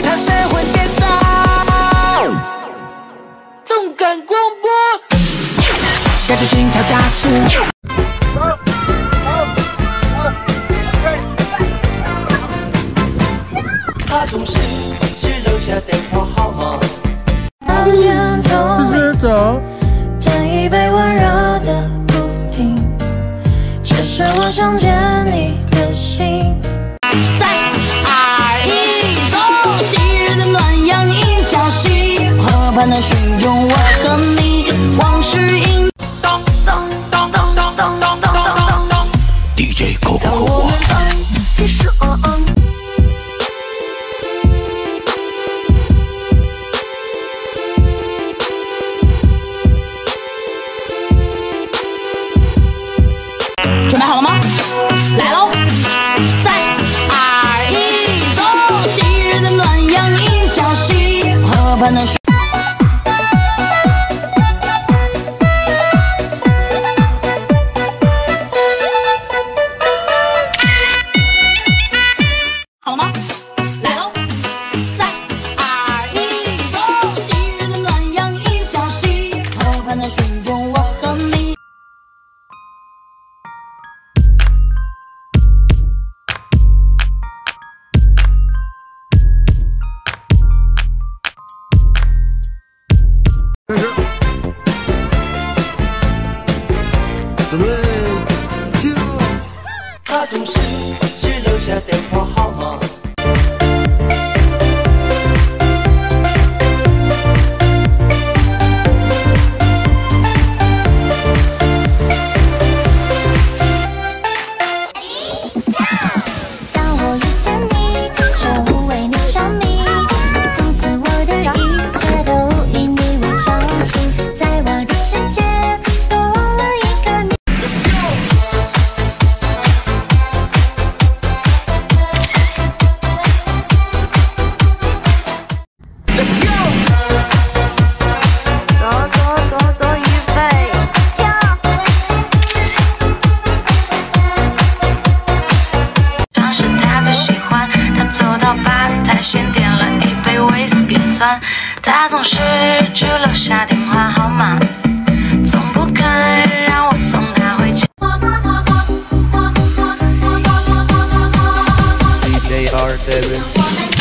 他谁会跌倒？动感光波，感觉心跳加速。他总是只留下电话号码。 走，见一杯温热的不停，只是我想见你的心。3、2、1，走！昔日的暖阳映小溪，河畔的水中我和你，往事映。 咚咚咚咚咚咚咚咚咚咚 ，DJ 够不够我？ 其实准备好了吗？来喽！3、2、1，走！昔日的暖阳映小溪，河畔的水。好了吗？来喽！3、2、1，走！昔日的暖阳映小溪，河畔的水中我和你。 准备跳。 他总是只留下电话号码。 当我遇见你，就为你着迷，从此我的一切都以你为中心，在我的世界多了一个你。走，预备，跳！当时他最喜欢，他走到吧台先点了一杯威士忌酸，他总是只留下电话号码，从不肯让我送他回家。 DJ R7。